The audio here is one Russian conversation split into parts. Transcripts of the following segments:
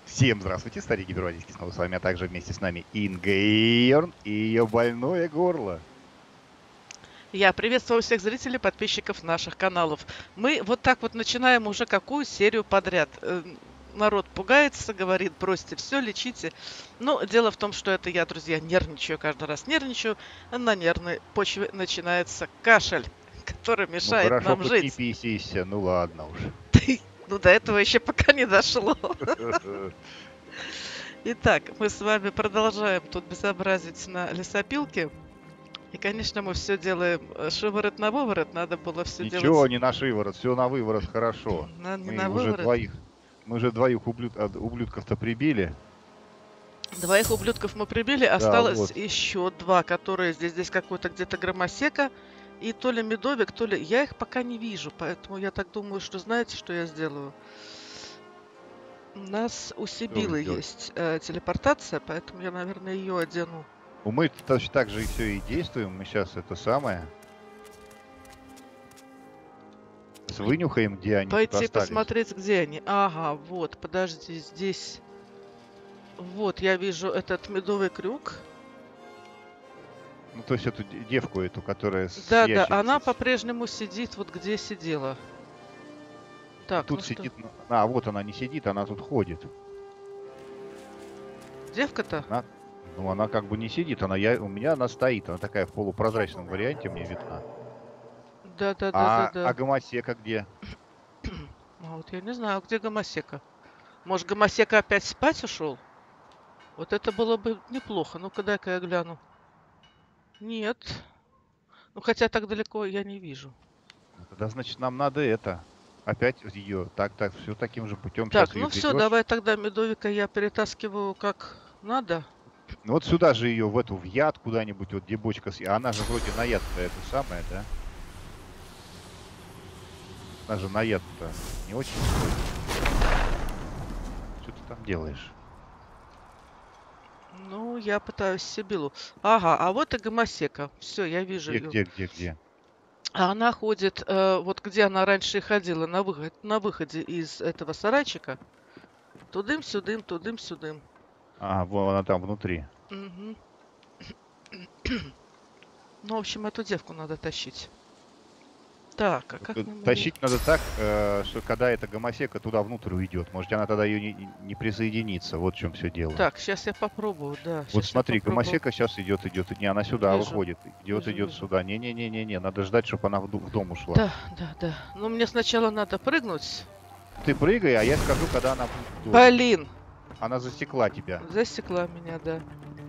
Всем здравствуйте, старики периодически снова с вами, а также вместе с нами Инга Йорн и ее больное горло. Я приветствую всех зрителей, подписчиков наших каналов. Мы вот так вот начинаем уже какую серию подряд. Народ пугается, говорит, бросьте все, лечите. Но дело в том, что это я, друзья, нервничаю, каждый раз нервничаю. На нервной почве начинается кашель, который Ну мешает хорошо, нам хоть не жить. писайся, ну ладно уж. Ну, до этого еще пока не дошло. Итак, мы с вами продолжаем тут безобразить на лесопилке. И, конечно, мы все делаем шиворот на выворот. Надо было все Ничего, делать не на шиворот, все на выворот хорошо. не на выворот. Мы уже двоих ублюдков-то прибили. Двоих ублюдков мы прибили, Да, осталось вот. еще два, которые здесь какой-то где-то громосека. И то ли медовик, то ли... Я их пока не вижу, поэтому я так думаю, что знаете, что я сделаю? У нас у Что вы Сибилы сделаете? есть телепортация, поэтому я, наверное, ее одену. Ну, мы точно так же и все и действуем. Мы сейчас это самое. Вынюхаем, где они тут Пойти остались. посмотреть, где они. Ага, вот, подожди, здесь... Вот, я вижу этот медовый крюк. Ну, то есть эту девку эту, которая с Да-да, она ящерицей. по-прежнему сидит вот где сидела. Так, ну Тут что, сидит... А, вот она не сидит, она тут ходит. девка-то? Она, ну, она как бы не сидит, у меня она стоит, она такая в полупрозрачном варианте мне видна. А Да-да-да-да-да. гомосека где? А вот я не знаю, где Гомосека. Может, Гомосека опять спать ушел? Вот это было бы неплохо. Ну-ка, дай-ка я гляну. Нет. Ну, хотя так далеко я не вижу. Ну, тогда, значит, нам надо это. Опять ее. Так, все таким же путем сейчас Так, ее ну все, ведешь. давай тогда медовика я перетаскиваю как надо. Ну вот сюда же ее, в яд куда-нибудь, вот где бочка с... Она же вроде на яд-то это самое, да? Она же на яд-то не очень сходит. Что ты там делаешь? Ну, я пытаюсь Сибилу. Ага, а вот и Гомосека. Все, я вижу ее. Где? А она ходит, вот где она раньше и ходила, на выходе из этого сарайчика. Тудым-сюдым, тудым-сюдым. А, вон она там внутри. Мгм. Ну, в общем, эту девку надо тащить. Так, а как нам ее... Тащить надо так, что когда эта гомосека туда внутрь уйдет, может она тогда ее не присоединится. Вот в чем все дело. Так, сейчас я попробую, да, Вот сейчас я смотри, попробую. гомосека сейчас идет. Не, она сюда Вижу, выходит. вижу, Идет вижу. сюда. Не, надо ждать, чтобы она в дом ушла. Да, да, да. Ну, мне сначала надо прыгнуть. Ты прыгай, а я скажу, когда она будет в доме. Блин! Она засекла тебя. Засекла меня, да.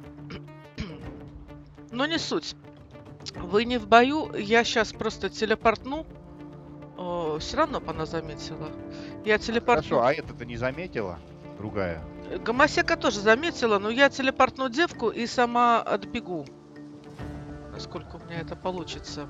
Но не суть. Вы не в бою, я сейчас просто телепортну. Все равно бы она заметила. Я Хорошо, телепортну. а эта-то не заметила? Другая. Гомосека тоже заметила, но я телепортну девку и сама отбегу. Насколько у меня это получится.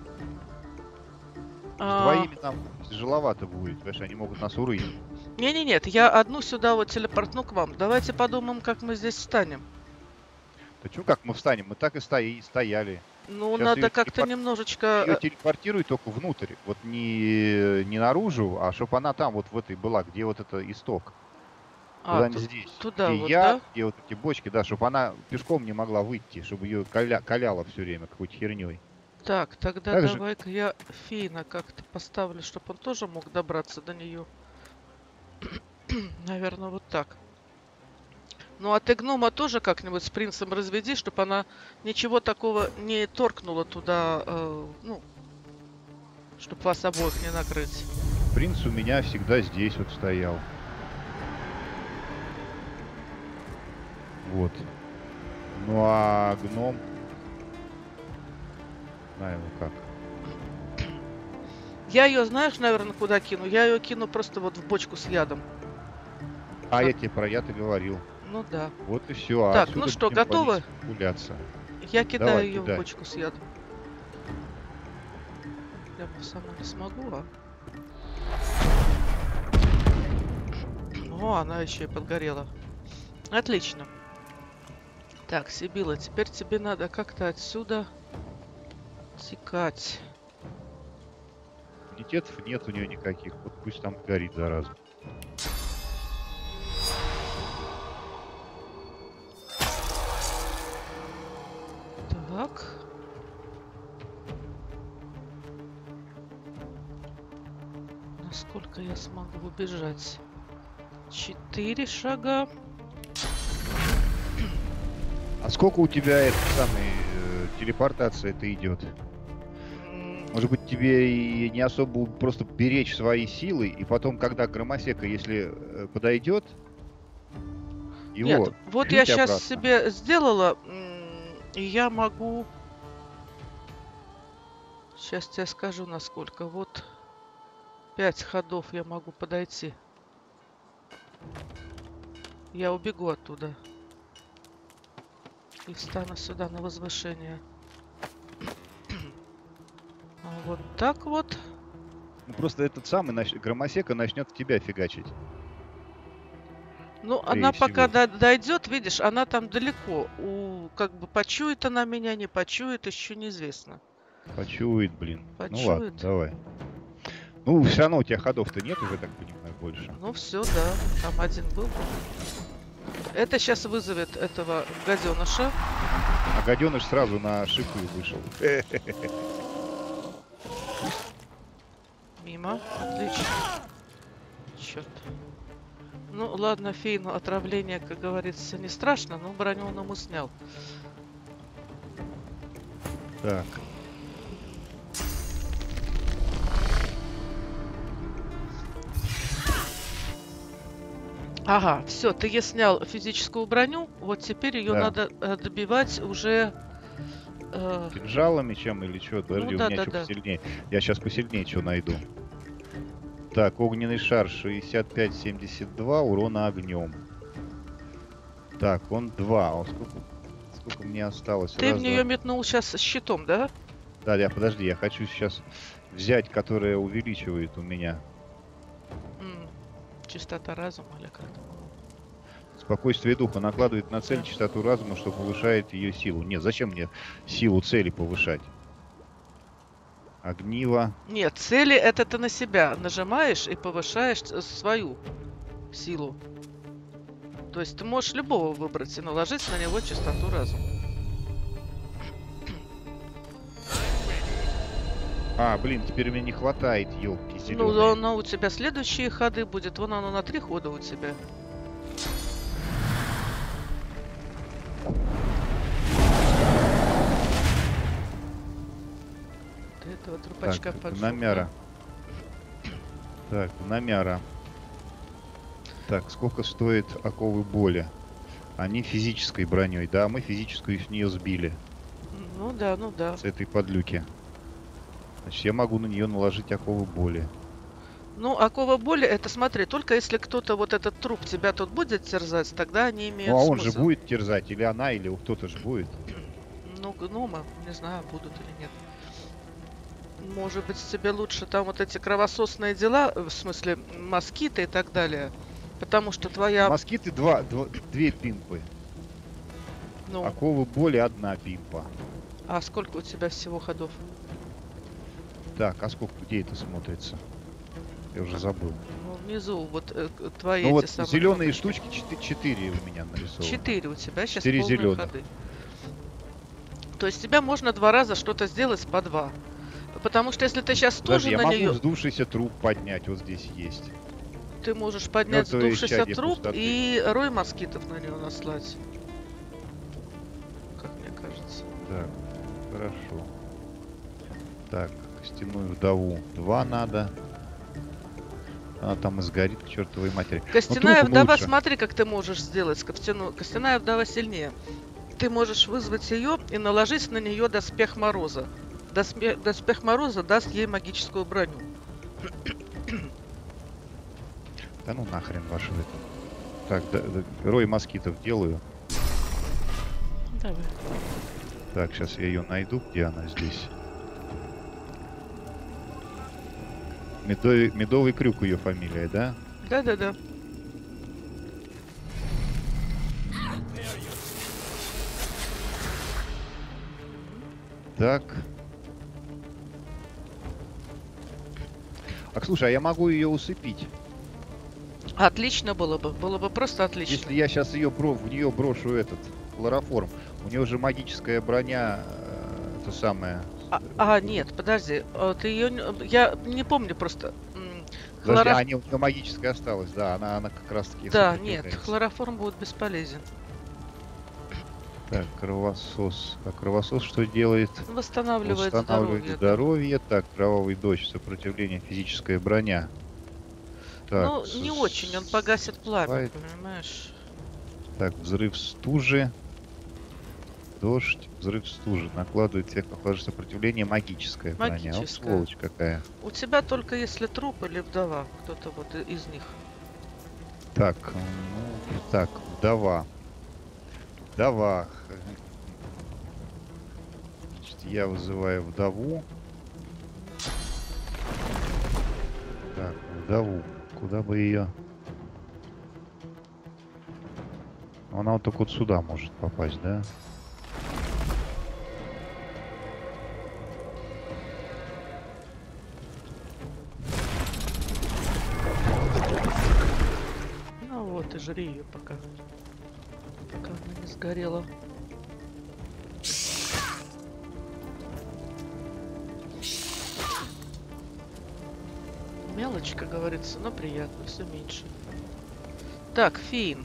С А, двоими нам тяжеловато будет, потому что они могут нас урыть. Не-не-нет, я одну сюда вот телепортну к вам. Давайте подумаем, как мы здесь встанем. Да что, как мы встанем? Мы так и стояли. Ну, Сейчас надо как-то ее немножечко... телепортируй только внутрь. Вот не наружу, а чтобы она там вот в этой была, где вот это исток. Куда-нибудь здесь. Туда Где вот, яд, да? где вот эти бочки, да, чтобы она пешком не могла выйти, чтобы ее каляло все время какой-то херней. Так, тогда Так же, давай-ка я Фейна как-то поставлю, чтобы он тоже мог добраться до нее. Наверное, вот так. Ну, а ты гнома тоже как-нибудь с принцем разведи, чтобы она ничего такого не торкнула туда, ну, чтобы вас обоих не накрыть. принц у меня всегда здесь вот стоял. Вот. Ну а гном... Знаю его как. Я ее, знаешь, наверное, куда кину? Я ее кину просто вот в бочку с ядом. А Как... я тебе про яд и говорил. Ну да. Вот и все. А Так, ну отсюда что, будем по готовы? лесу гуляться. Я кидаю Давай, ее в кидай. бочку с ядом. Я сама не смогу, а? О, она еще и подгорела. Отлично. Так, Сибила, теперь тебе надо как-то отсюда текать. Иммунитетов нет у нее никаких. Вот пусть там горит, зараза. Насколько я смогу убежать? 4 шага. А сколько у тебя этот самый телепортация это идет? Может быть, тебе и не особо просто беречь свои силы, и потом, когда громосека, если подойдет, его Нет, вот я бить сейчас обратно. себе сделала, и я могу... Сейчас тебе скажу, насколько. Вот 5 ходов я могу подойти. Я убегу оттуда. И встану сюда на возвышение. Вот так вот. Ну, просто этот самый громосека начнет в тебя фигачить. Ну, Скорее она пока всего. дойдет, видишь, она там далеко. Как бы почует она меня, не почует, еще неизвестно. Почует, блин. Ну ладно, Почует. давай. Ну, все равно у тебя ходов-то нет уже, так понимаю, больше. Ну все, да. Там один был. Это сейчас вызовет этого гаденыша. А гаденыш сразу на шипы вышел. Мимо. Отлично. Черт. Ну ладно, Фейну отравление, как говорится, не страшно, но броню он ему снял. Так. Ага, все, ты ей снял физическую броню, вот теперь ее Да. надо добивать уже... Кинжалами чем или что? Подожди, да, у меня да, что да. посильнее. Я сейчас посильнее что найду. Так, огненный шар 65-72, урона огнем. Так, он 2. А сколько мне осталось? Ты Раз, в нее два. метнул сейчас щитом, да? Да, подожди, я хочу сейчас взять, которая увеличивает у меня. Чистота разума или как-то. Спокойствие духа накладывает на цель Да. частоту разума, что повышает ее силу. Нет, зачем мне силу цели повышать? Огниво. Нет, цели это ты на себя нажимаешь и повышаешь свою силу. То есть ты можешь любого выбрать и наложить на него частоту разума. А, блин, теперь мне не хватает, елки Ну, зеленые. оно у тебя следующие ходы будет. Вон оно на 3 хода у тебя. Ты этого трупачка Так, поджег, намяра. Так, намяра. Так, сколько стоит оковы боли? Они физической броней, да? Мы физическую с нее сбили. да? Ну да, ну да. С этой подлюки. Значит, я могу на нее наложить оковы боли. Ну, окова боли, это смотри, только если кто-то вот этот труп тебя тут будет терзать, тогда они имеют Ну, а он же смысл. будет терзать, или она, или кто-то же будет. Ну, гномы, не знаю, будут или нет. Может быть, тебе лучше там вот эти кровососные дела, в смысле москиты и так далее. Потому что твоя... Москиты две пимпы. Ну, Оковы боли одна пимпа. а сколько у тебя всего ходов? Так, а сколько, где это смотрится? Я уже забыл. Ну, внизу вот твои Ну эти вот самые зеленые кнопочки. штучки 4 у меня нарисованы. 4 у тебя сейчас 4 полные зеленых. ходы. То есть тебя можно 2 раза что-то сделать по 2. Потому что если ты сейчас Подожди, тоже я на могу нее... вздувшийся труп поднять, вот здесь есть. Ты можешь поднять Мертвое сдувшийся исчадие труп пустоты. и рой москитов на него наслать. Как мне кажется. Так, хорошо. Так, костяную вдову 2 надо. Она там и сгорит к чертовой матери. Но Костяная трупом вдова, лучше. смотри, как ты можешь сделать. Костяная вдова сильнее. Ты можешь вызвать ее и наложить на нее доспех мороза. Доспех мороза даст ей магическую броню. Да ну нахрен вашу эту. Так, рой москитов делаю. Давай. Так, сейчас я ее найду. Где она здесь? Медовый крюк ее фамилия, да? Да-да-да. Так. А слушай, а я могу ее усыпить? Отлично было бы. Было бы просто отлично. Если я сейчас в нее брошу этот хлороформ, у нее же магическая броня, то самое. Нет, подожди. Ты ее... Я не помню просто. Подожди, а, не, у нее магическая осталась, да, она как раз таки... Да, нет, хлороформ будет бесполезен. Так, кровосос. А кровосос что делает? Восстанавливает Восстанавливает здоровье. Так, кровавый дождь, сопротивление, физическая броня. Так, ну, не очень, он погасит пламя, понимаешь? Так, взрыв стужи. Дождь, взрыв стужи. Накладывает эффект охлаждения, сопротивление, магическая броня. Вот сволочь какая. У тебя только если труп или вдова, кто-то вот из них. Так, ну, так, вдова. Вдова. Значит, я вызываю вдову. Так, вдову. Куда бы ее... Она вот только вот сюда может попасть, да? Ну вот, и жри ее пока. Пока она не сгорела. Мелочь, как говорится, но приятно, все меньше. Так, Фин.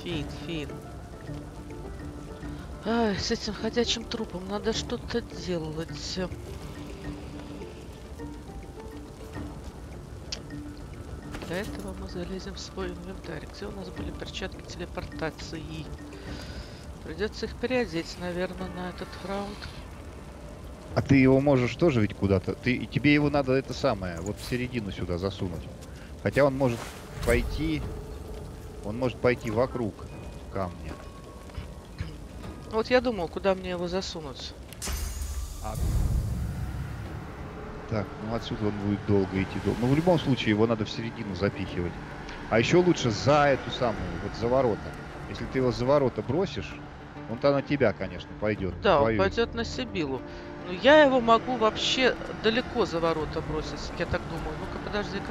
Ай, с этим ходячим трупом надо что-то делать. Для этого мы залезем в свой инвентарь. Где у нас были перчатки телепортации? Придется их переодеть, наверное, на этот раунд. А ты его можешь тоже ведь куда-то... Тебе его надо это самое, вот в середину сюда засунуть. Хотя он может пойти... Он может пойти вокруг камня. Вот я думал, куда мне его засунуть. Так, ну отсюда он будет долго идти. Ну, в любом случае, его надо в середину запихивать. А еще лучше за эту самую, вот за ворота. Если ты его за ворота бросишь, он-то на тебя, конечно, пойдет. Да, он пойдет на Сибилу. Но я его могу вообще далеко за ворота бросить, я так думаю. Ну-ка, подожди-ка.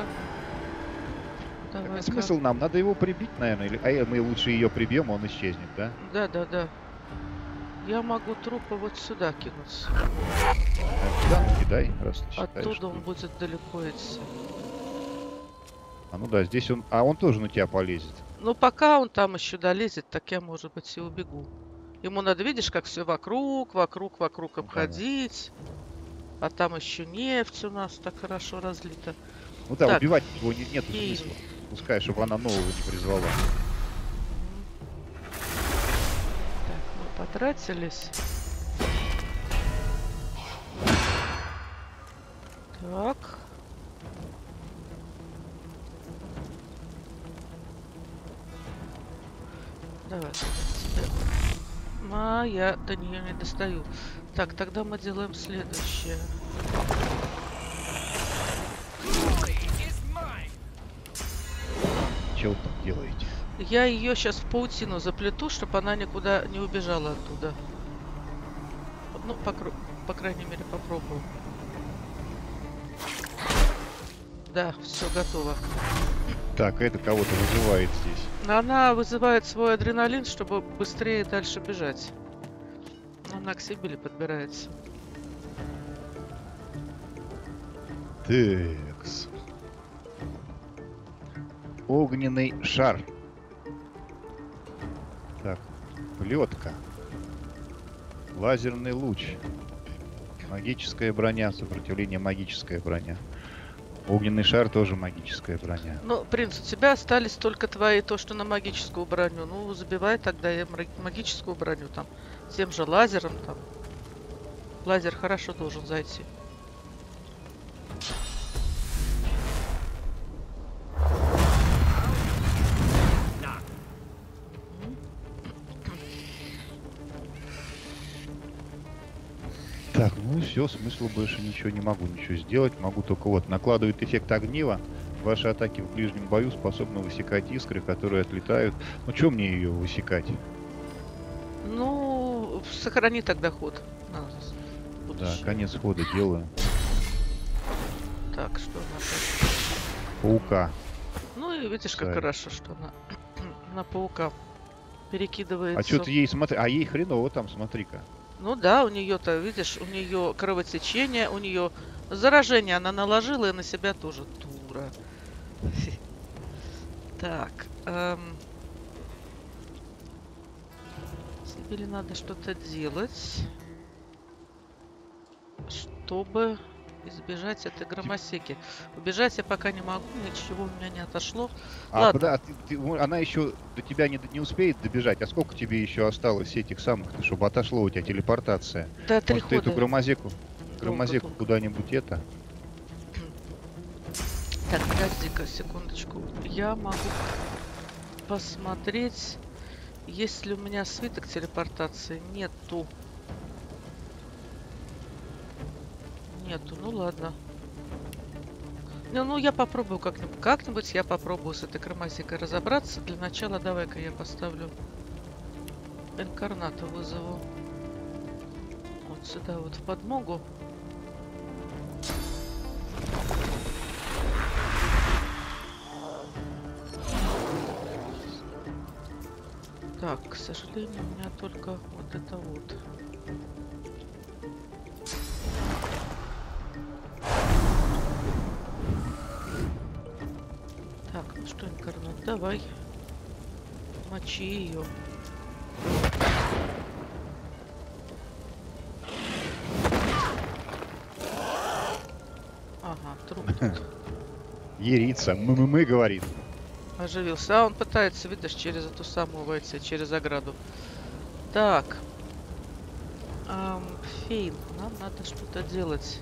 Смысл нам? Надо его прибить, наверное. А мы лучше ее прибьем, он исчезнет, да? Да. Я могу трупа вот сюда кинуть. Да, кидай, раз ты считаешь, оттуда что... он будет далеко идти. А ну да, здесь он... А он тоже на тебя полезет. Ну, пока он там еще долезет, так я, может быть, и убегу. Ему надо, видишь, как все вокруг обходить. Да. А там еще нефть у нас так хорошо разлита. Ну да, так, убивать его нету смысла. Пускай, чтобы она нового не призвала. Так, мы потратились. Так. Давай, тебе. Я до нее не достаю. Так, тогда мы делаем следующее. Что вы там делаете? Я ее сейчас в паутину заплету, чтобы она никуда не убежала оттуда. Ну, по крайней мере, попробую. Да, все готово. Так, это кого-то вызывает здесь. Она вызывает свой адреналин, чтобы быстрее дальше бежать. Она к Сибили подбирается. Такс. Огненный шар. Так, плетка. Лазерный луч. Магическая броня, сопротивление, магическая броня. Огненный шар тоже магическая броня. Ну, принц, у тебя остались только твои, то, что на магическую броню. Ну, забивай тогда я магическую броню там. Тем же лазером там. Лазер хорошо должен зайти. Так, ну все, смысла больше ничего не могу ничего сделать. Могу только вот накладывает эффект огнива. Ваши атаки в ближнем бою способны высекать искры, которые отлетают. Ну что мне ее высекать? Ну, сохрани тогда ход. Да, конец хода делаю. Так, что у нас? Паука. Ну и видишь, как хорошо, что она на паука перекидывается. А что-то ей, смотри, а ей хреново там, смотри-ка. Ну да, у нее-то, видишь, у нее кровотечение, у нее заражение она наложила и на себя тоже дура. Так. Или надо что-то делать, чтобы избежать этой громосеки. Убежать я пока не могу, ничего у меня не отошло. Ладно. Она еще до тебя не успеет добежать. А сколько тебе еще осталось этих самых, чтобы отошло у тебя телепортация? Да, 3 Может, ты эту хода. громозеку куда-нибудь это? Так, подожди-ка, секундочку. Я могу посмотреть, есть ли у меня свиток телепортации. Нету. Нету, ну ладно. Ну, я попробую как-нибудь. Как-нибудь я попробую с этой громозекой разобраться. Для начала давай-ка я поставлю инкарната, вызову вот сюда вот в подмогу. Так, к сожалению, у меня только вот это вот. Так, ну что, инкарнат, давай. Мочи ее. Ага, труп тут. Ерится, мы говорит. Оживился. А он пытается, видишь, через эту самую войти, через ограду. Так. Фейн, нам надо что-то делать.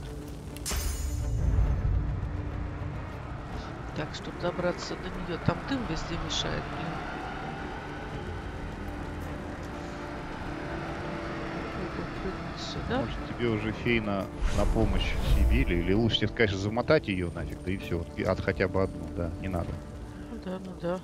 Так, чтобы добраться до нее. Там дым везде мешает, блин. Сюда. Может, тебе уже Фейна на помощь явили? Или лучше тебе, конечно, замотать ее нафиг, да и все. Вот, хотя бы одну, да, не надо. Ну да, ну да.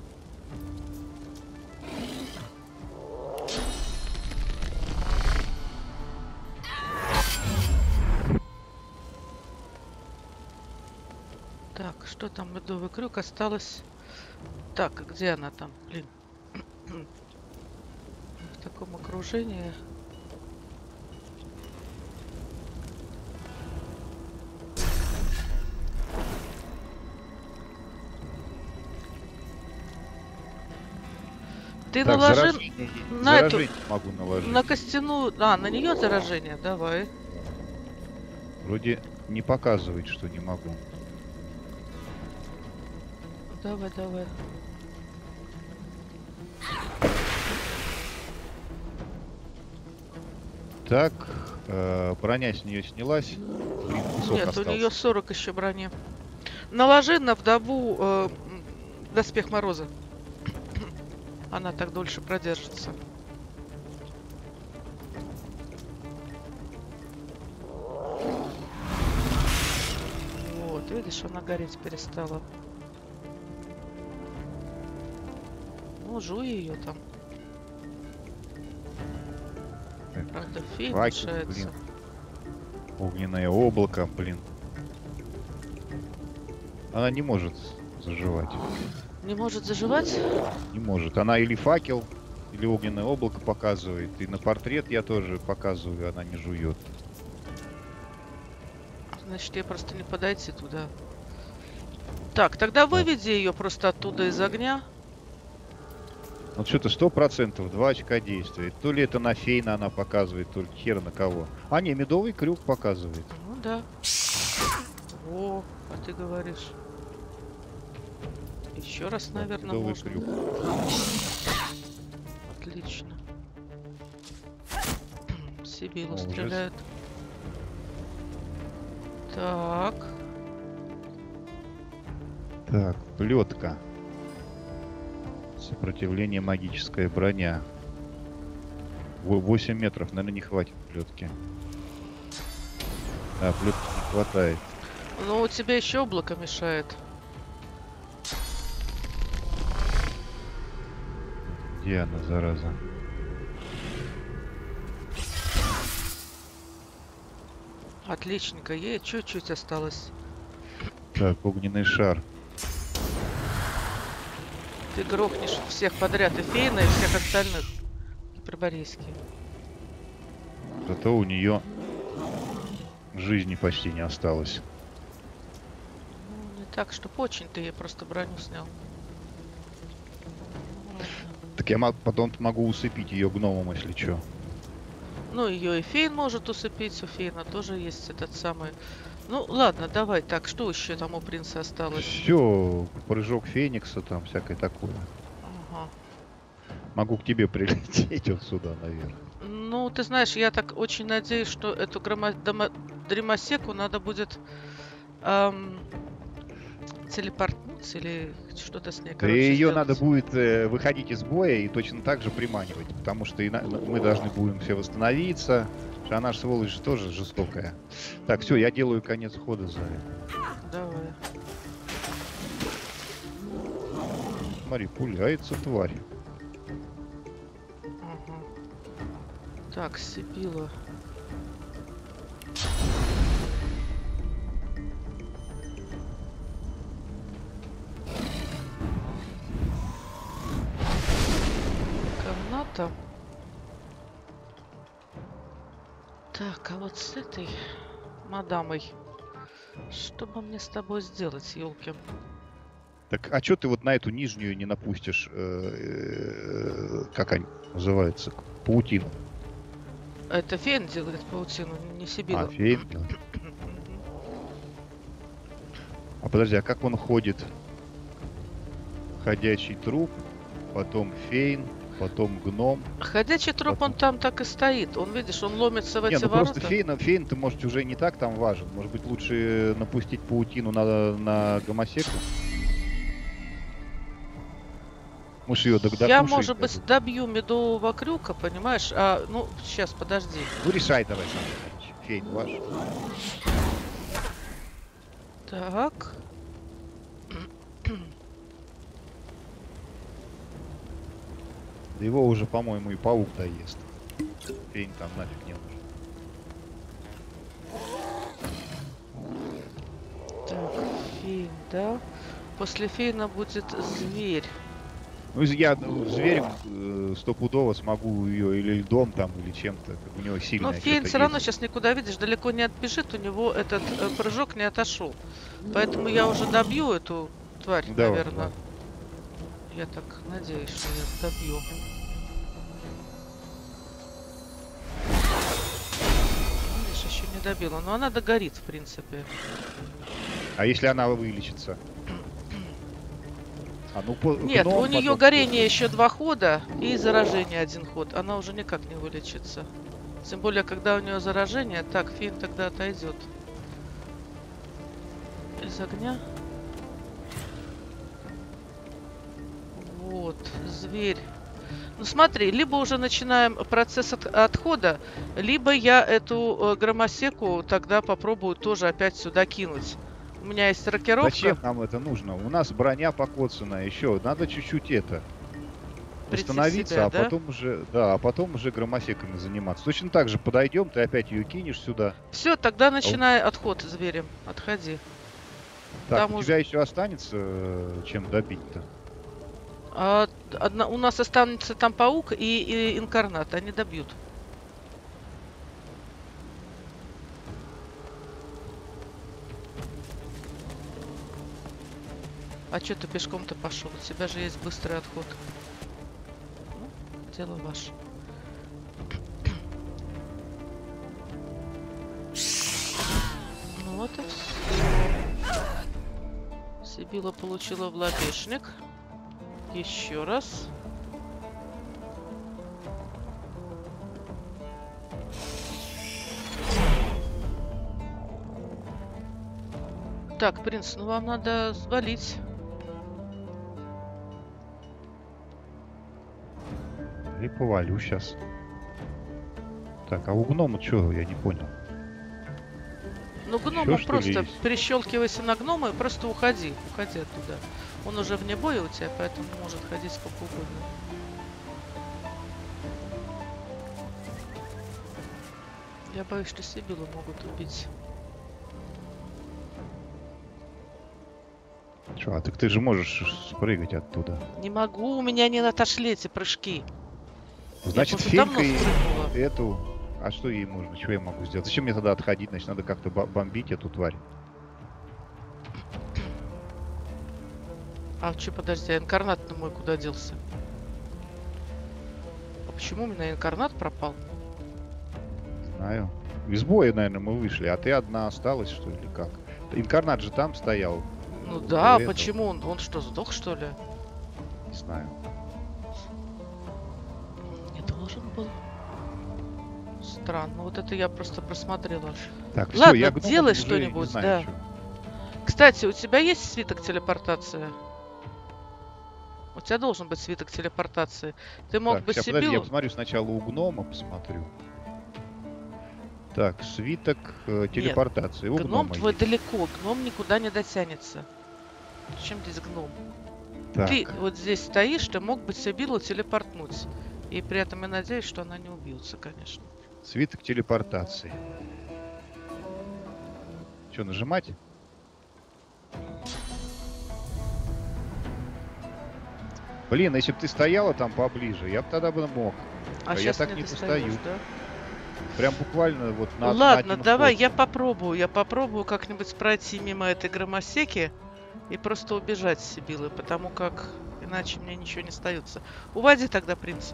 Так, что там, медовый крюк осталось? Так, где она там? Блин. В таком окружении. Ты Так, наложи на эту, могу наложить. на костяную, на нее заражение, давай. Вроде не показывает, что не могу. Давай, давай. Так, броня с нее снялась. Блин, кусок Нет, остался. у нее 40 еще брони. Наложи на вдову доспех Мороза. Она так дольше продержится. Вот, видишь, она гореть перестала. Ну, жуй ее там. Так, Правда, фей факел, мешается. блин. Огненное облако, блин. Она не может заживать. Не может заживать? Не может. Она или факел, или огненное облако показывает. И на портрет я тоже показываю, она не жует. Значит, ей просто не подойти туда. Так, тогда выведи ее просто оттуда из огня. Вот что-то 100%, 2 очка действия. То ли это на Фейна она показывает, то ли хер на кого. А не, медовый крюк показывает. Ну да. О, а ты говоришь. Еще раз, Да, наверное, медовый можно. крюк. Отлично. Сибилу Ужас. стреляют. Так. Так, плетка. Сопротивление, магическая броня. 8 метров, наверное, не хватит плетки. Да, плетки не хватает. Ну, у тебя еще облако мешает. Где она, зараза? Отличненько. Ей чуть-чуть осталось. Так, огненный шар. Ты грохнешь всех подряд, и Фейна, и всех остальных. Гиперборейские. Зато у нее жизни почти не осталось. Ну, не Так, чтоб очень ты ей просто броню снял. Так я потом могу усыпить ее гномом, если что. Ну, ее и Фейн может усыпить, у Фейна тоже есть этот самый... Ну, ладно, давай. Так, что еще там у принца осталось? Все, прыжок Феникса, там всякое такое. Ага. Могу к тебе прилететь вот сюда, наверное. Ну, ты знаешь, я так очень надеюсь, что эту дремосеку надо будет телепортнуть или что-то с ней, Да короче, ее сделать. надо будет выходить из боя и точно так же приманивать, потому что мы должны будем все восстановиться. А наша сволочь же тоже жестокая. Так, все, я делаю конец хода за это. Давай. Смотри, пуляется тварь. Ага. Так, Сибила. Комната. Так, а вот с этой мадамой, что бы мне с тобой сделать, елки? Так, а что ты вот на эту нижнюю не напустишь, как они называются, паутину? Это Фейн делает паутину, не Сибила. А, Фейн делает. А подожди, а как он ходит? Ходячий труп, потом Фейн, потом гном. Ходячий труп, Потом... он там так и стоит. Он, видишь, он ломится в Не, эти ну ворота. просто Фейн ты, может, уже не так там важен. Может быть, лучше напустить паутину на гомосеку? Может, ее докушать? Я, может быть, добью медового крюка, понимаешь? А, ну, сейчас, подожди. Ну, решай давай сам. Фейн ваш. Так. Да его уже, по-моему, и паук доест. Фейн там нафиг не нужен. Так, Фейн, да? После Фейна будет зверь. Ну, я зверем стопудово смогу ее или льдом там, или чем-то. У него сильное. Но Фейн все равно сейчас никуда, видишь, далеко не отбежит. У него этот прыжок не отошел. Поэтому я уже добью эту тварь, Ну, давай, наверное. ладно. Я так надеюсь, что я добью. Видишь, еще не добила. Но она догорит, в принципе. А если она вылечится? А, ну, Нет, гном у нее потом- горение еще 2 хода и заражение 1 ход. Она уже никак не вылечится. Тем более, когда у нее заражение, так, Фейн тогда отойдет. Из огня. Вот, зверь. Ну смотри, либо уже начинаем процесс отхода, либо я эту громосеку тогда попробую тоже опять сюда кинуть. У меня есть рокировка. Зачем нам это нужно? У нас броня покоцана еще. Надо чуть-чуть это Прийти в восстановиться, себя, а да? потом уже, да, а потом уже громосеками заниматься. Точно так же подойдем, ты опять ее кинешь сюда. Все, тогда начинай отход зверем. Отходи. Так, Там у уже- тебя еще останется чем добить-то? У нас останется там паук и инкарнат. Они добьют. А что ты пешком-то пошел? У тебя же есть быстрый отход. Ну, дело ваше. Ну вот и все. Сибила получила в лобешник. Еще раз. Так, принц, ну вам надо свалить. И повалю сейчас. Так, а у гнома что, я не понял. Ну, гному Ещё, что ли, просто есть? перещелкивайся на гнома и просто уходи. Уходи оттуда. Он уже вне боя у тебя, поэтому может ходить сколько угодно. Я боюсь, что Сибилу могут убить. Что, а так ты же можешь спрыгать оттуда. Не могу, у меня не отошли эти прыжки. Значит, просто давно Фенька и спрыгнула. эту... А что ей можно? Что я могу сделать? Зачем мне тогда отходить? Значит, надо как-то бомбить эту тварь. А че, подожди, а инкарнат мой куда делся? А почему у меня инкарнат пропал? Знаю. Из боя, наверное, мы вышли, а ты одна осталась, что ли, как? Инкарнат же там стоял. Ну до да, этого. почему? Он что, сдох, что ли? Не знаю. Не должен был. Странно, вот это я просто просмотрела. Так, все, Ладно, я гномом делай уже что-нибудь, не знаю, да. чё. Кстати, у тебя есть свиток телепортации? У тебя должен быть свиток телепортации. Ты мог Так, бы сейчас, подожди, я Сибилу... посмотрю сначала у гнома, посмотрю. Так, свиток телепортации. У Гном гнома твой есть. далеко, гном никуда не дотянется. Чем здесь гном? Так, Ты вот здесь стоишь, ты мог бы Сибилу телепортнуть. И при этом я надеюсь, что она не убьется, конечно. свиток телепортации. Что, нажимать? Блин, если бы ты стояла там поближе, я бы тогда бы мог. А я сейчас так не не достаешь, постою. да? Прям буквально вот на Ладно, один давай, ход. я попробую. Я попробую как-нибудь пройти мимо этой громосеки и просто убежать с Сибилы, потому как иначе мне ничего не остается. Уводи тогда принца.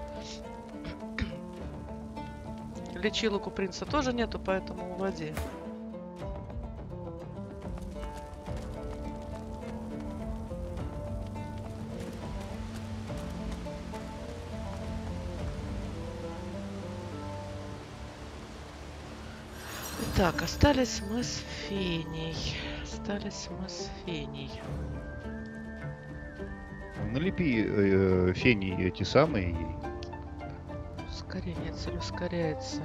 Лечилок у принца тоже нету, поэтому уводи. Так, остались мы с Феней. Налепи фени эти самые ей. Ускорение, цель ускоряется.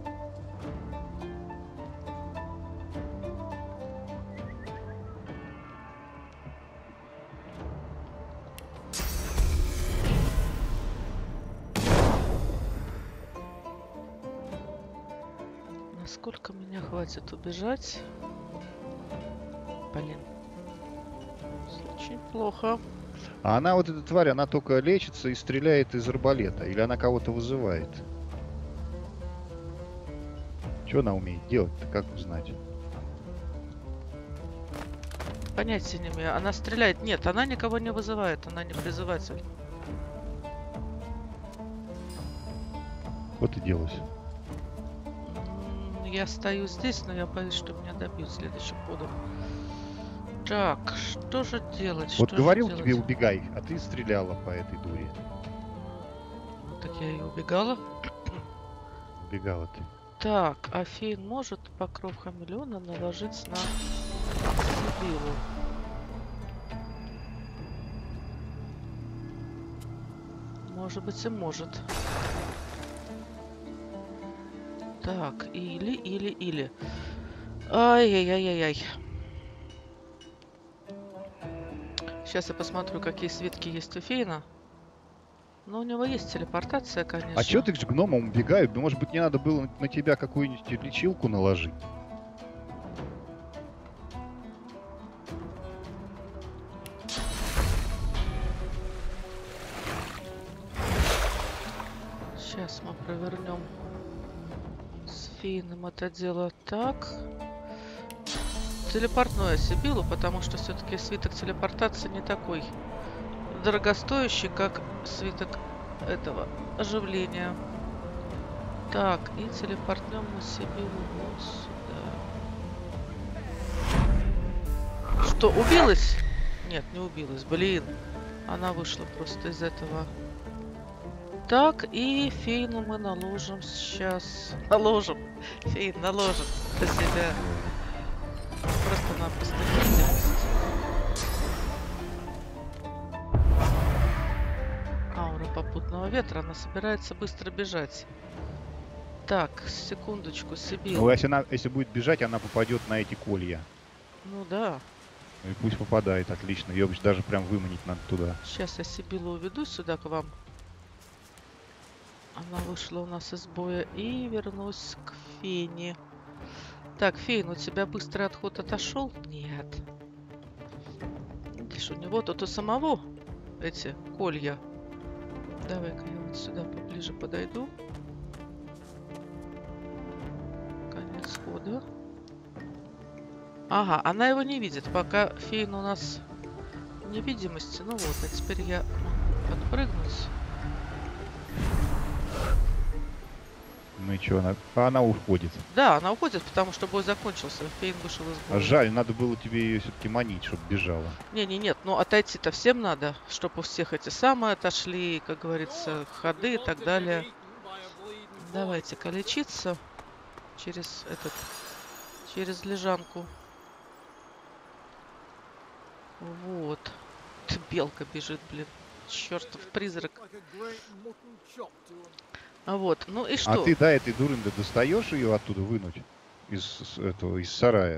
Насколько меня хватит убежать? Блин. Очень плохо. А она, вот эта тварь, она только лечится и стреляет из арбалета. Или она кого-то вызывает? Что она умеет делать-то? Как узнать? Понятия не имею. Она стреляет. Нет, она никого не вызывает. Она не призыватель. Вот и делось. Я стою здесь, но я боюсь, что меня добьют следующим ходом. Так, что же делать? Вот Что же говорил делать? тебе убегай, а ты стреляла по этой дуре. Ну, так я и убегала. Убегала ты. Так, Афин может покров хамелеона наложить на Сибилу. Может быть и может. Так, или. Ай-яй-яй-яй-яй. Сейчас я посмотрю, какие свитки есть у Фейна. Ну, у него есть телепортация, конечно. А чё ты с гномом убегают? Ну, может быть, не надо было на тебя какую-нибудь лечилку наложить? Сейчас мы провернем с Фейном это дело так. Телепортную Сибилу, потому что все-таки свиток телепортации не такой дорогостоящий, как свиток этого оживления. Так, и телепортнем мы Сибилу вот сюда. Что, убилась? Нет, не убилась. Блин, она вышла просто из этого. Так, и Фейну мы наложим сейчас. Наложим. Фейн наложим до себя. Просто-напросто невидимость. Аура попутного ветра. Она собирается быстро бежать. Так, секундочку, Сибил. Ну, если будет бежать, она попадет на эти колья. Ну да. Ну и пусть попадает, отлично. Ее даже прям выманить надо туда. Сейчас я Сибилу уведу сюда к вам. Она вышла у нас из боя. И вернусь к Фене. Так, Фейн, у тебя быстрый отход отошел? Нет. Видишь, у него тут у самого эти колья. Давай-ка я вот сюда поближе подойду. Конец хода. Ага, она его не видит, пока Фейн у нас невидимости. Ну вот, а теперь я могу подпрыгнуть. Ну и что, она уходит. Да, она уходит, потому что бой закончился. Фейн вышел из А боя. жаль, надо было тебе ее все-таки манить, чтобы бежала. Нет, ну отойти-то всем надо, чтобы у всех эти самые отошли, как говорится, ходы и так далее. Давайте-ка лечиться через лежанку. Вот. Белка бежит, блин. Чертов призрак. А вот, ну и А что? ты до этой дурынды достаешь ее оттуда вынуть? Из сарая?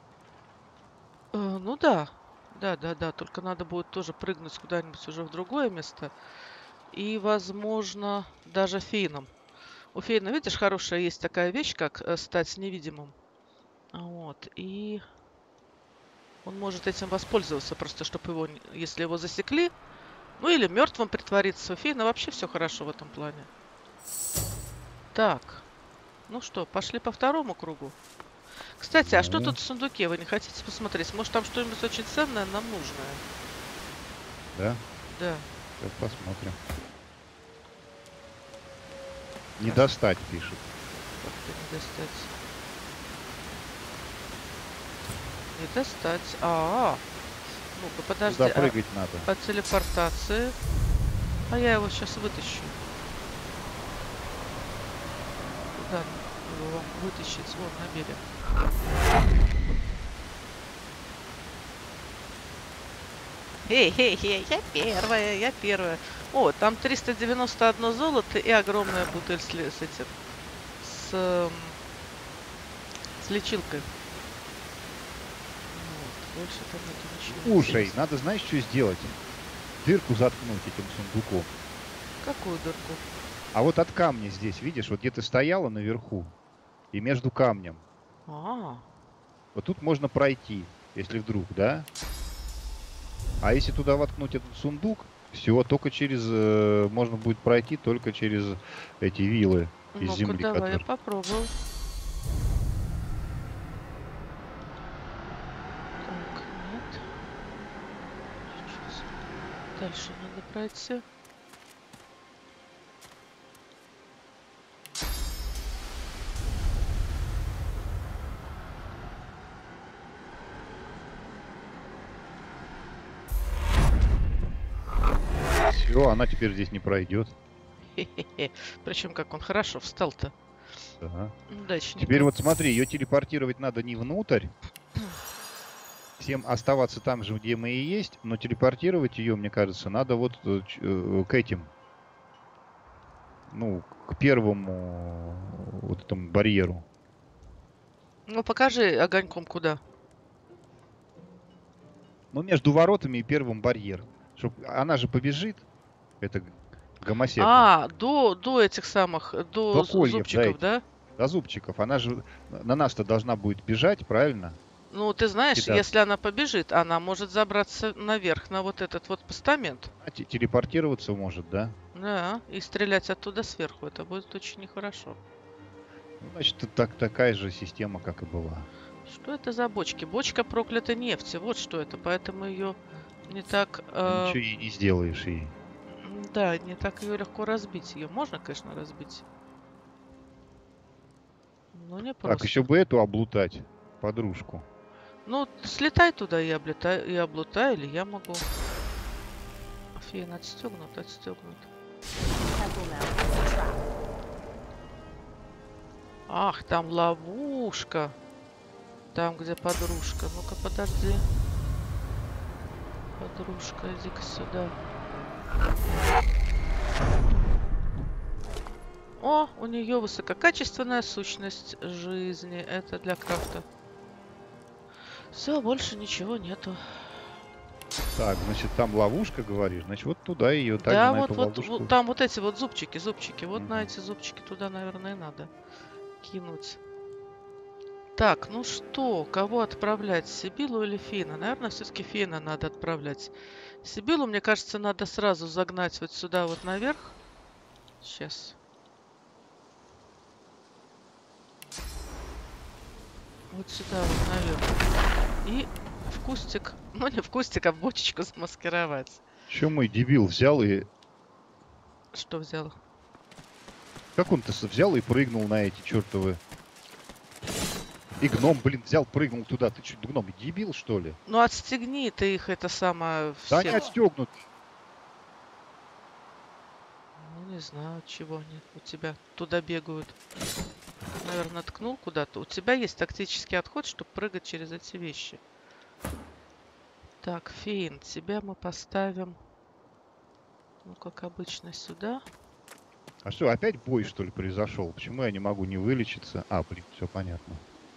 Ну да. Да. Только надо будет тоже прыгнуть куда-нибудь уже в другое место. И, возможно, даже фейном. У фейна, видишь, хорошая есть такая вещь, как стать невидимым. Вот. И он может этим воспользоваться, просто чтобы его, если его засекли, ну или мертвым притвориться. У фейна вообще все хорошо в этом плане. Так. Ну что, пошли по второму кругу. Кстати, а что Ну, тут в сундуке? Вы не хотите посмотреть? Может, там что-нибудь очень ценное нам нужное? да? Да. Сейчас посмотрим. Не достать, пишет. Как-то не достать. Не достать. Ну-ка, подожди. Туда прыгать надо. По телепортации. А я его сейчас вытащу. Куда его вытащить? Вон, на берег. Хей, я первая. О, там 391 золото и огромная бутыль с этим. С лечилкой. Вот, больше там нету ничего. Слушай, надо, знаешь, что сделать? Дырку заткнуть этим сундуком. Какую дырку? А вот от камня здесь, видишь, вот где ты стояла наверху, и между камнем. А, Вот тут можно пройти, если вдруг, да? А если туда воткнуть этот сундук, все, только можно будет пройти только через эти вилы из ну-ка, земли. давай я Которые... попробую. Так, нет. Сейчас. Дальше надо пройти. Все, она теперь здесь не пройдет. Хе-хе-хе. Причем как он хорошо встал-то. Да. Удачненько. Теперь вот смотри, ее телепортировать надо не внутрь. Всем оставаться там же, где мы и есть, но телепортировать ее, мне кажется, надо вот к этим. Ну, к первому вот этому барьеру. Ну, покажи огоньком куда. Ну, между воротами и первым барьер. Она же побежит, это гомосека. До этих самых, До кольев, зубчиков, да? до зубчиков. Она же на нас-то должна будет бежать, правильно? Ну, ты знаешь, Кидаться. если она побежит, она может забраться наверх, на вот этот вот постамент. Телепортироваться может, да? Да, и стрелять оттуда сверху. Это будет очень нехорошо. Ну, значит, это такая же система, как и была. Что это за бочки? Бочка проклятой нефти. Вот что это. Поэтому ее не так... Ничего ей не сделаешь ей. Да, не так ее легко разбить. Ее можно, конечно, разбить. Но не просто. Так, еще бы эту облутать, подружку. Ну, слетай туда и облутай, или я могу. Фейн отстегнут. Ах, там ловушка. Там, где подружка. Ну-ка, подожди. Подружка, иди-ка сюда. О, у нее высококачественная сущность жизни. Это для крафта. Все, больше ничего нету. Так, значит, там ловушка, говоришь? Значит, вот туда ее также Да, на эту вот ловушку. там вот эти вот зубчики. Вот Мгм. на эти зубчики туда, наверное, и надо кинуть. Так, ну что, кого отправлять? Сибилу или Фина? Наверное, все-таки Фина надо отправлять. Сибилу, мне кажется, надо сразу загнать вот сюда вот наверх. Сейчас. Вот сюда вот наверх. И в кустик. Ну, не в кустик, а в бочечку замаскировать. Че мой дебил взял и... Что взял? Как он-то взял и прыгнул на эти чертовы... И гном, блин, взял, прыгнул туда. Ты что, гном, дебил, что ли? Ну, отстегни ты их, это самое... Да они Всех. отстегнут. Ну, не знаю, чего они у тебя туда бегают. Наверное, ткнул куда-то. У тебя есть тактический отход, чтобы прыгать через эти вещи. Так, Фейн, тебя мы поставим, ну, как обычно, сюда. А что, опять бой, что ли, произошел? Почему я не могу не вылечиться? А, блин, все понятно.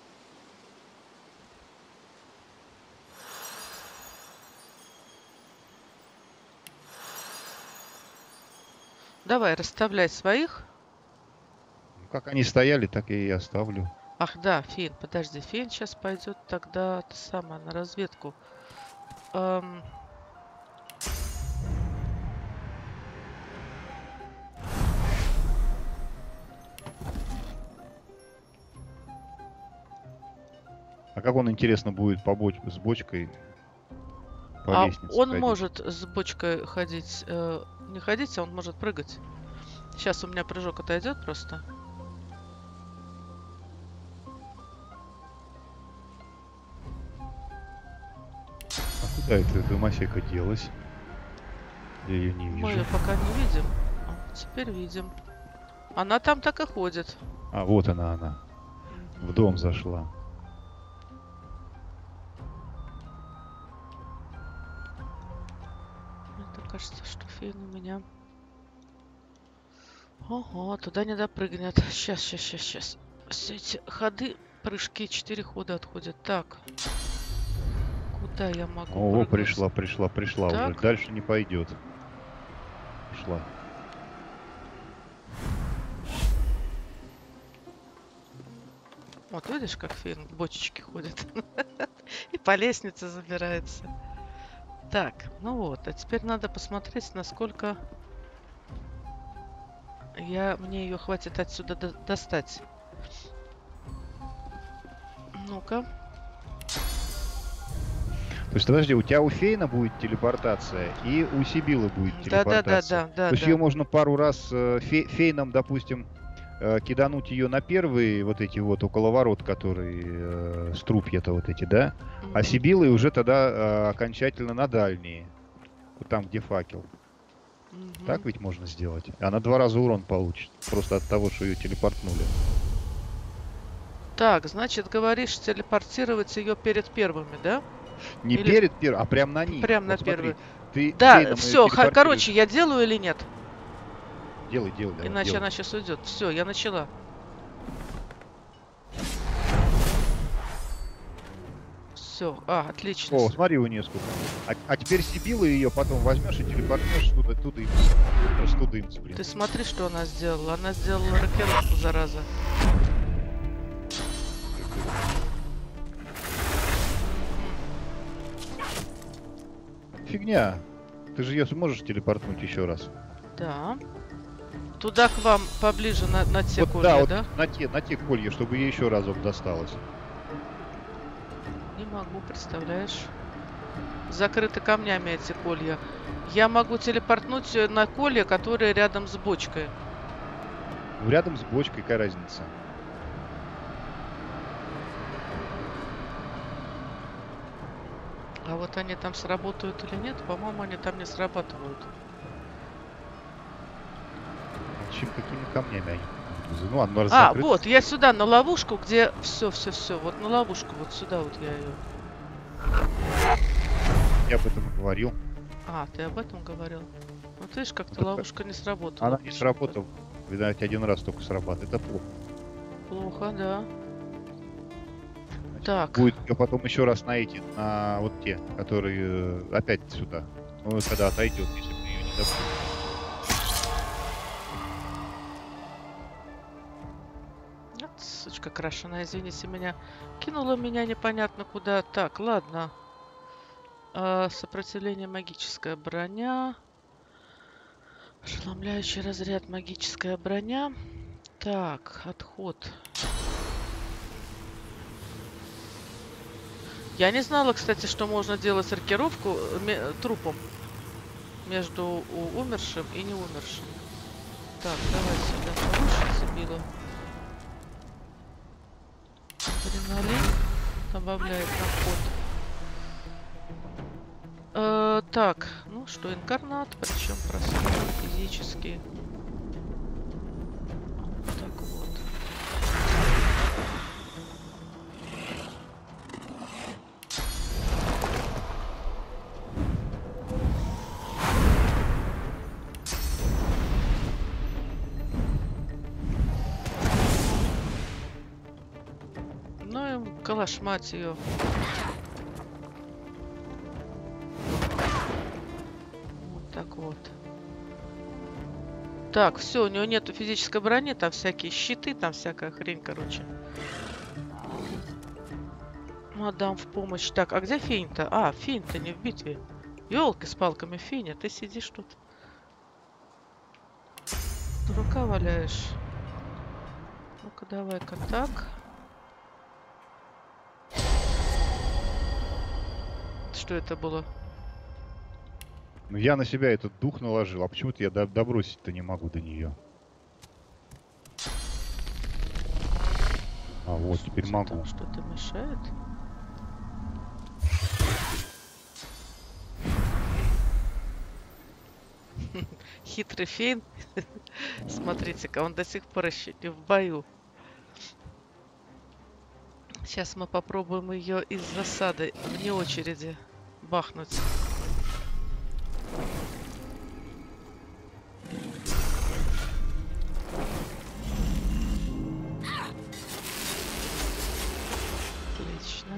Давай, расставляй своих. Ну, как они стояли, так я и оставлю. Ах, да, Фейн, подожди, Фейн сейчас пойдет тогда это самое, на разведку. Эм, А как он, интересно, будет с бочкой по А лестнице он ходить? может с бочкой ходить, не ходить, а он может прыгать. Сейчас у меня прыжок отойдет просто. А куда эта домосека делась? Я ее не Мы вижу. ее пока не видим. А, теперь видим. Она там так и ходит. А, вот она. В дом зашла. Мне кажется, что Фейн у меня... Ого, туда не допрыгнет. Сейчас. Все эти ходы, прыжки, 4 хода отходят. Так. Куда я могу О, прыгнуть? пришла уже. Так. Дальше не пойдет. Пошла. Вот видишь, как Фейн в бочечке ходит. И по лестнице забирается. Так, ну вот. А теперь надо посмотреть, насколько мне ее хватит отсюда достать. Ну-ка. То есть, подожди, у тебя у Фейна будет телепортация, и у Сибилы будет телепортация. Да. То есть ее можно пару раз Фейном, допустим, кидануть ее на первые вот эти вот около ворот, которые струпья-то вот эти, да? А Сибилой уже тогда окончательно на дальние. Вот там, где факел. Так ведь можно сделать? Она 2 раза урон получит. Просто от того, что ее телепортнули. Так, значит, говоришь, телепортировать ее перед первыми, да? Не Или перед первым, а прям на них. прям Вот на смотри, первый. ты Да, Фейном её все, телепортируешь. короче, я делаю или нет? Делай, давай, Иначе делай. она сейчас уйдет. Все, я начала. Все, отлично. О, смотри, у нее сколько. А теперь Сибилу ее потом возьмешь и телепортнешь туда им. Просто туда им, блин. Ты смотри, что она сделала. Она сделала рокировку, зараза. Фигня. Ты же ее сможешь телепортнуть еще раз. Да. Туда к вам поближе на те Вот, колья, да, вот да? на те колья, чтобы ей еще разок досталось. Не могу, представляешь? Закрыты камнями эти колья. Я могу телепортнуть на колья, которые рядом с бочкой. Рядом с бочкой, какая разница? А вот они там сработают или нет? По-моему, они там не срабатывают. Чем, какими камнями они? Ну, она А, закрыта. вот, я сюда на ловушку, где... Все. Вот на ловушку, вот сюда вот я ее... Я об этом и говорил. А, ты об этом говорил? Вот видишь, как-то Вот ловушка не сработала. Она не сработала. Видать, 1 раз только срабатывает. Это плохо. Плохо, да. Значит, Так. будет ее потом еще раз на эти, на вот те, которые опять сюда. Ну, когда отойдет, если бы ее не допустили. Вот, сучка крашеная, извините меня. Кинула меня непонятно куда. Так, ладно. Сопротивление, магическая броня. Ошеломляющий разряд, магическая броня. Так, отход. Я не знала, кстати, что можно делать сортировку трупом между умершим и не умершим. Так, давай сюда повыше Сибилу. Адреналин добавляет на ход. Так, ну что, инкарнат, причем простой, физический. Так вот. Ну и калашмать ее. Вот так вот. Так, все, у него нету физической брони, там всякие щиты, там всякая хрень, короче. Мадам в помощь. Так, а где Финь-то? А, Финь-то не в битве. Ёлки с палками, Финя, ты сидишь тут. Дурака валяешь. Ну-ка, давай-ка так. Что это было? Ну я на себя этот дух наложил, а почему-то я добросить-то не могу до нее. А вот, теперь могу. Что-то мешает? Хитрый Фейн. Смотрите-ка, он до сих пор еще не в бою. Сейчас мы попробуем ее из засады вне очереди бахнуть. Отлично.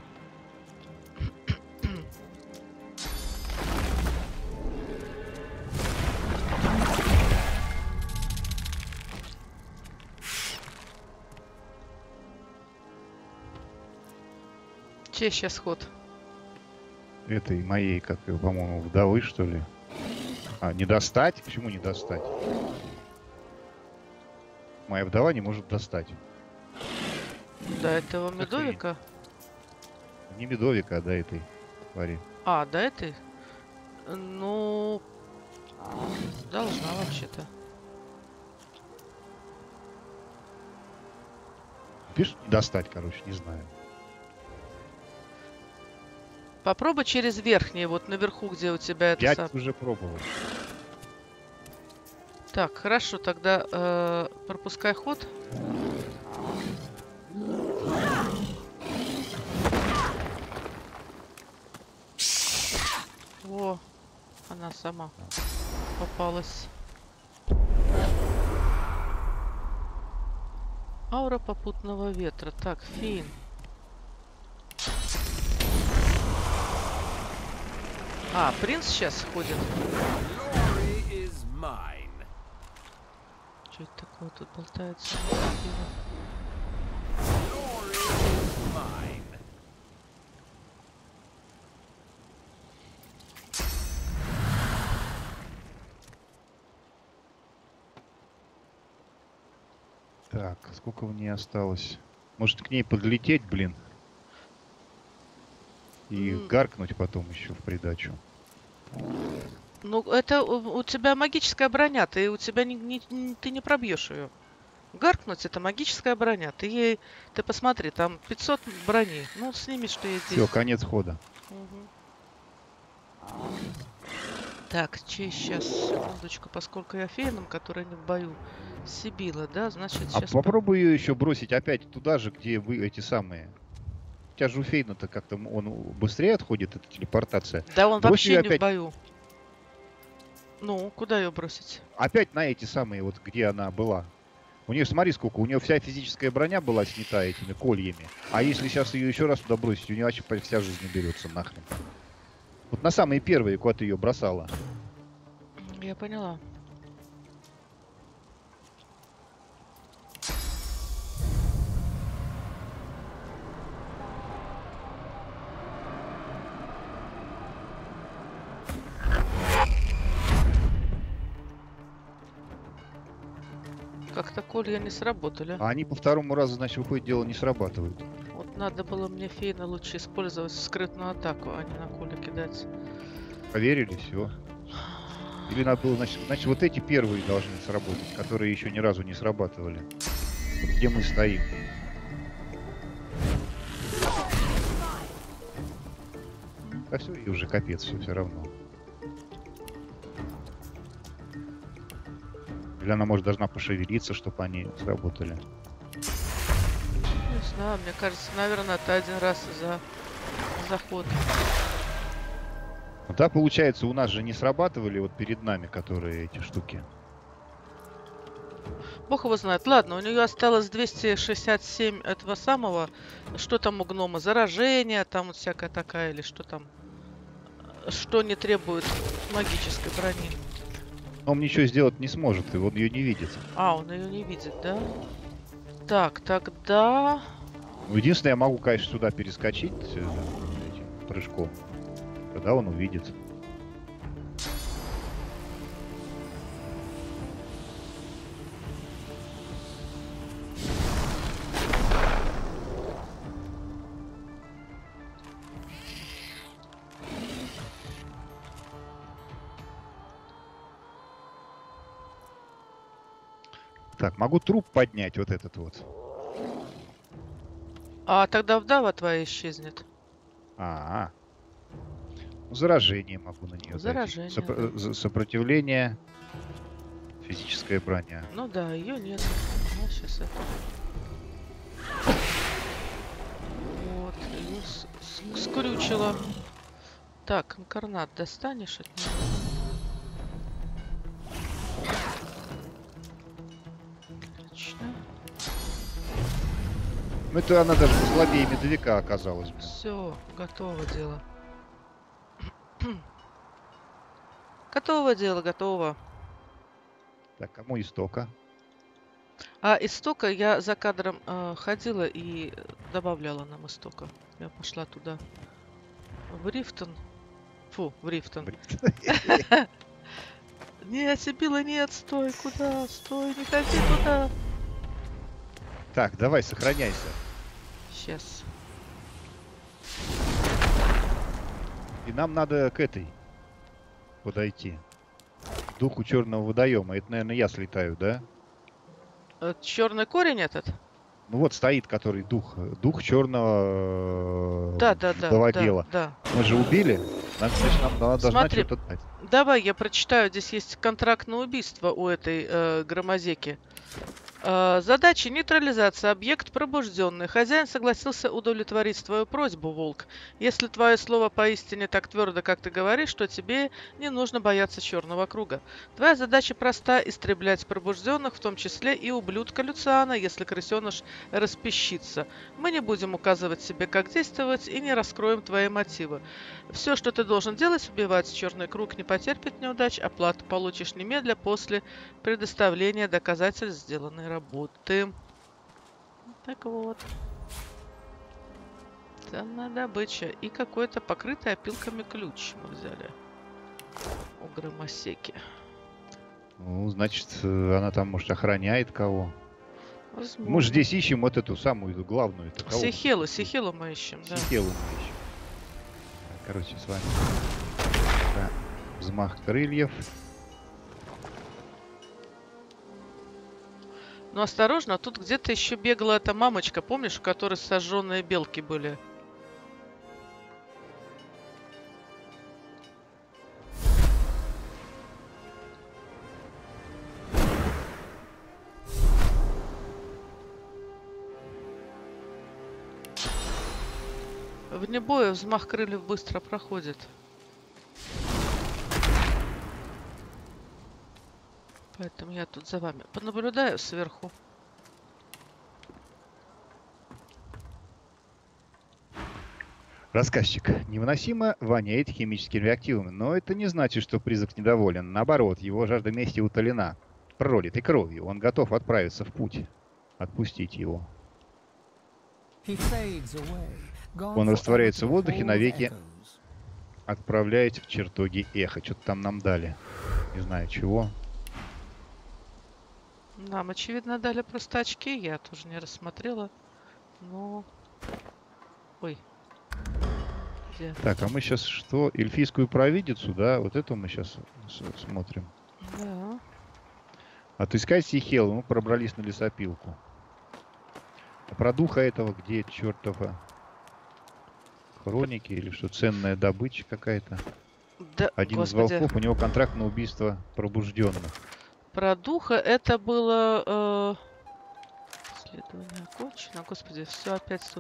Чей сейчас ход? Этой моей, как ее, по-моему, вдовы, что ли? А, не достать? Почему не достать? Моя вдова не может достать. До этого Медовика? Не Медовика, а до этой твари. А, до этой? Ну, должна вообще-то. Пишет достать, короче, не знаю. Попробуй через верхний, вот наверху, где у тебя это... Я уже пробовал. Так, хорошо, тогда пропускай ход. О, она сама попалась. Аура попутного ветра. Так, Фин. А, принц сейчас ходит. Что это такое тут болтается? Так, сколько в ней осталось? Может, к ней подлететь, блин? И гаркнуть потом еще в придачу. Ну, это у тебя магическая броня, ты не пробьешь ее. Гаркнуть это магическая броня. Ты посмотри, там 500 брони. Ну, снимешь ты здесь. Все, конец хода. Угу. Так, чей сейчас? Секундочку, поскольку я феном, который не в бою. Сибила, да? Значит, сейчас... попробуй ее еще бросить опять туда же, где вы эти самые. У тебя же у Фейна-то как-то он быстрее отходит, эта телепортация. Да он брось вообще не опять... в бою. Ну, куда ее бросить? Опять на эти самые, вот где она была. У нее, смотри, сколько, у нее вся физическая броня была снята этими кольями. А если сейчас ее еще раз туда бросить, у нее вообще вся жизнь не берется нахрен. Вот на самые первые, куда ты ее бросала. Я поняла. Как-то колья не сработали. А они по второму разу, значит, выходит, дело не срабатывают. Вот Надо было мне Фейна лучше использовать в скрытную атаку, а не на Коля кидать. Проверили, все. Или надо было, значит, вот эти первые должны сработать, которые еще ни разу не срабатывали. Вот где мы стоим. А все, и уже капец, все равно. Или она, может, должна пошевелиться, чтобы они сработали. Не знаю, мне кажется, наверное, это один раз за заход. Ну да, получается, у нас же не срабатывали вот перед нами, которые эти штуки. Бог его знает. Ладно, у нее осталось 267 этого самого. Что там у гнома? Заражение, там вот всякая такая, или что там? Что не требует магической брони. Но он ничего сделать не сможет, и он ее не видит. А, он ее не видит, да? Так, тогда... Ну, единственное, я могу, конечно, сюда перескочить этим прыжком. Тогда он увидит. Так, могу труп поднять, вот этот вот. А тогда вдова твоя исчезнет. А, ну, заражение могу на нее Заражение, дать. Сопротивление, физическая броня. Ну да, ее нет. А, сейчас это... Вот, ее скрючила. Так, инкарнат достанешь от него? Отлично. Ну, это она даже послабее медовика оказалась. Все, готово дело. Готово дело, готово. Так, кому истока? А истока я за кадром ходила и добавляла нам истока. Я пошла туда. В Рифтон. Фу, в Рифтон. Нет, Сибила, нет, стой, куда? Стой, не ходи туда. Так, давай, сохраняйся. Сейчас. И нам надо к этой подойти. К духу черного водоема. Это, наверное, я слетаю, да? Черный корень этот? Ну вот стоит, который дух черного Да. вдоводела. Мы же убили. Значит, она должна Смотри, что-то дать. давай я прочитаю. Здесь есть контракт на убийство у этой громозеки. Задача нейтрализация. Объект пробужденный. Хозяин согласился удовлетворить твою просьбу, волк. Если твое слово поистине так твердо, как ты говоришь, то тебе не нужно бояться черного круга. Твоя задача проста — истреблять пробужденных, в том числе и ублюдка Люциана, если крысеныш распищится. Мы не будем указывать себе, как действовать, и не раскроем твои мотивы. Все, что ты должен делать, убивать. Черный круг не потерпит неудач, оплату получишь немедля после предоставления доказательств сделанной работы. Так вот. Ценная добыча. И какой-то покрытый опилками ключ мы взяли у громосеки. Ну, значит, она там, может, охраняет кого. Возможно. Мы же здесь ищем вот эту самую главную. Сихелу мы ищем, да. Сихелу мы ищем. Короче, с вами. Да. Взмах крыльев. Но осторожно, тут где-то еще бегала эта мамочка, помнишь, у которой сожженные белки были? Вне боя взмах крыльев быстро проходит. Поэтому я тут за вами понаблюдаю сверху. Рассказчик. Невыносимо воняет химическими реактивами, но это не значит, что призрак недоволен. Наоборот, его жажда мести утолена пролитой кровью. Он готов отправиться в путь. Отпустить его. Он растворяется в воздухе навеки, отправляясь в чертоги эхо. Что-то там нам дали. Не знаю чего. Нам, очевидно, дали просто очки. Я тоже не рассмотрела. Но Ой. Где? Так, а мы сейчас что? Эльфийскую провидицу, да? Вот эту мы сейчас смотрим. Да. Отыскать Сихел, мы пробрались на лесопилку. А про духа этого где чертова? Хроники или что? Ценная добыча какая-то? Да, Один из господи. волков, у него контракт на убийство пробужденных. Про духа это было... Исследование окончено. Господи, все опять тут.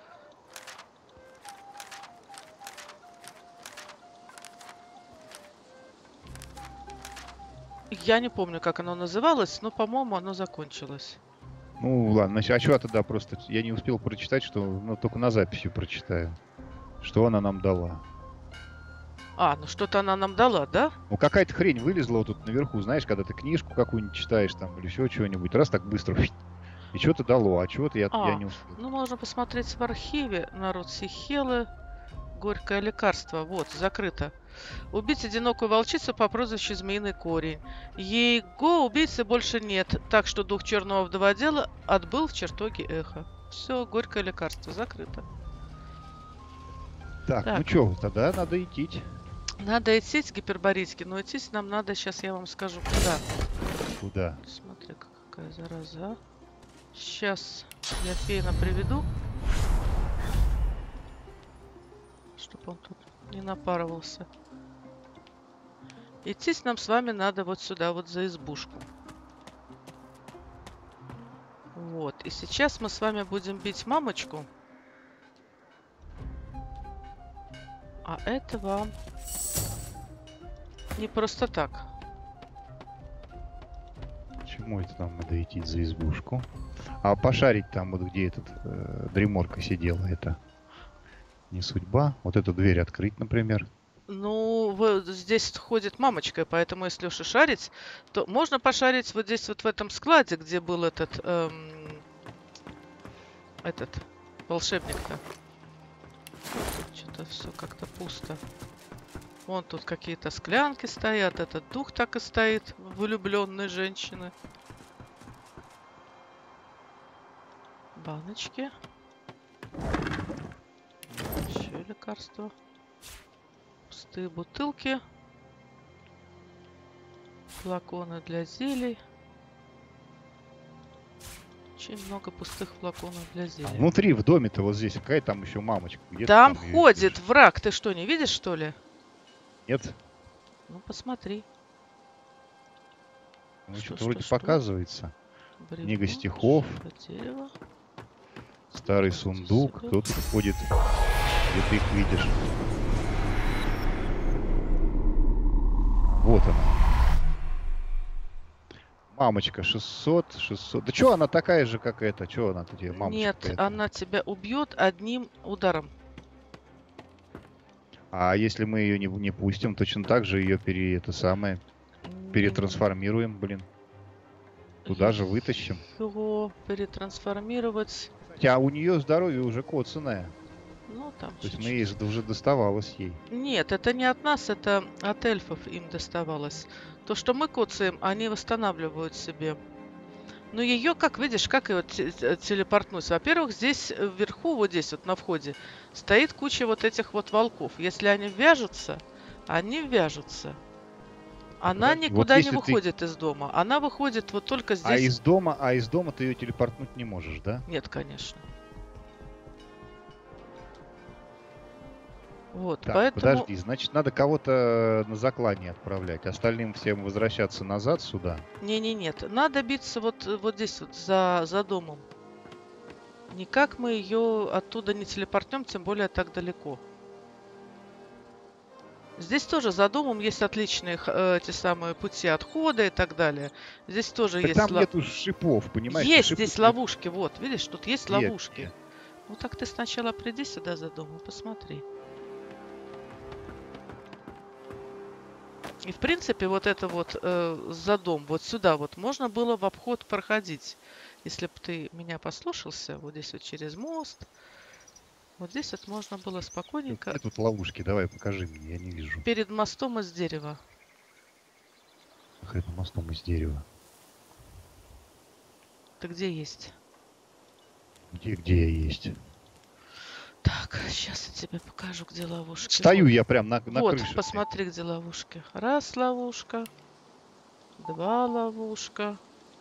Я не помню, как оно называлось, но, по-моему, оно закончилось. Ну, ладно, значит, а что тогда просто? Я не успел прочитать, что... Ну, только на записи прочитаю. Что она нам дала. А, ну что-то она нам дала, да? Ну, какая-то хрень вылезла вот тут наверху, знаешь, когда ты книжку какую-нибудь читаешь там или еще чего-нибудь. Раз так быстро. И что-то дало, а чего-то я не успел. Ну можно посмотреть в архиве. Народ Сихелы. Горькое лекарство. Вот, закрыто. Убить одинокую волчицу по прозвищу Змеиный корень. Его убийцы больше нет, так что дух черного вдоводела отбыл в чертоге эхо. Все, горькое лекарство закрыто. Так, ну Так, что, тогда надо идти. надо идти с гиперборейски, но идти нам надо, сейчас я вам скажу, куда. Куда? Смотри, какая зараза. Сейчас я Фейна приведу, чтобы он тут не напарывался. Идти нам с вами надо вот сюда, вот за избушку. Вот. И сейчас мы с вами будем бить мамочку. А это вам не просто так. Почему это нам надо идти за избушку? А пошарить там, вот где этот дреморка сидела, это не судьба. Вот эту дверь открыть, например. Ну, здесь ходит мамочка, поэтому если уж и шарить, то можно пошарить вот здесь вот в этом складе, где был этот волшебник-то. Что-то все как-то пусто. Вон тут какие-то склянки стоят, этот дух так и стоит, влюбленной женщины. Баночки. Еще лекарства. Пустые бутылки. Флаконы для зелий. Очень много пустых флаконов для А зелий. внутри, в доме-то вот здесь, какая там еще мамочка? Где Там её ходит видишь? враг. Ты что, не видишь, что ли? Нет? Ну, посмотри. Ну, Что, что-то вроде что? показывается. Бревно, Книга стихов, дерево. старый Идите сундук. сюда. Кто тут ходит? Где ты их видишь? Вот она. Мамочка 600, 600. Да что она такая же, как эта? Что она тут, Нет, мамочка-то она тебя убьет одним ударом. А если мы ее не пустим, точно так же ее перетрансформируем, блин. Туда же вытащим. Его перетрансформировать. Хотя у нее здоровье уже коцаное. Ну, там То есть чуть-чуть. мы ей же уже доставалось ей. Нет, это не от нас, это от эльфов им доставалось. То, что мы коцаем, они восстанавливают себе. Но ее, как видишь, как ее телепортнуть? Во-первых, здесь вверху, вот здесь вот на входе, стоит куча вот этих вот волков. Если они вяжутся, они вяжутся. Она Подожди, никуда вот не выходит из дома. Она выходит вот только А здесь. из дома ты ее телепортнуть не можешь, да? Нет, конечно. Вот, Так, поэтому... подожди, значит, надо кого-то на заклание отправлять. Остальным всем возвращаться назад сюда. Не-не-нет, надо биться вот здесь вот, за домом. Никак мы ее оттуда не телепортнем, тем более так далеко. Здесь тоже за домом есть отличные те самые пути отхода и так далее. Здесь тоже Так есть... там нету шипов, понимаешь? Есть Шипы здесь ловушки, вот, видишь, тут есть Где? ловушки. Ну так ты сначала приди сюда за домом, посмотри. И в принципе вот это вот за дом, вот сюда вот можно было в обход проходить. Если бы ты меня послушался, вот здесь вот через мост, вот здесь вот можно было спокойненько... Где тут ловушки? Давай, покажи мне, я не вижу. Перед мостом из дерева. Ах, это мостом из дерева. Ты где есть? Где я есть? Так, сейчас я тебе покажу, где ловушки. Стою Вот. я прям на Вот, крыше. посмотри, где ловушки. Раз ловушка, два ловушка,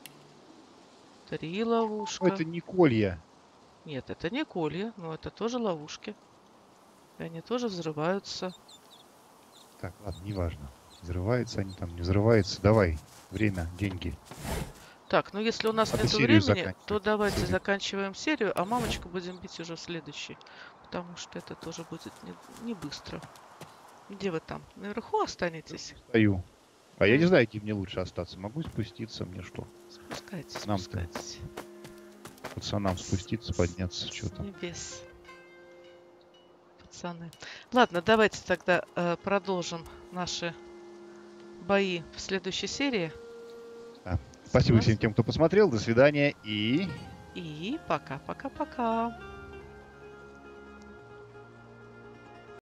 три Ну, ловушка. это не колья. Нет, это не колья, но это тоже ловушки. И они тоже взрываются. Так, ладно, неважно. Взрываются они там, не взрываются. Давай, время, деньги. Так, ну если у нас Надо нет серию времени, то заканчивать. давайте Серию. заканчиваем серию, а мамочку будем бить уже в следующей. Потому что это тоже будет не быстро. Где вы там? Наверху останетесь? Стою. А я не М, знаю, где мне лучше остаться. Могу спуститься, мне что? Спускайтесь, Нам-то, спускайтесь. пацанам, С спуститься, подняться, что с там. небес, пацаны. Ладно, давайте тогда продолжим наши бои в следующей серии. Да. Спасибо всем Согласны? тем, кто посмотрел. До свидания и... И пока-пока-пока.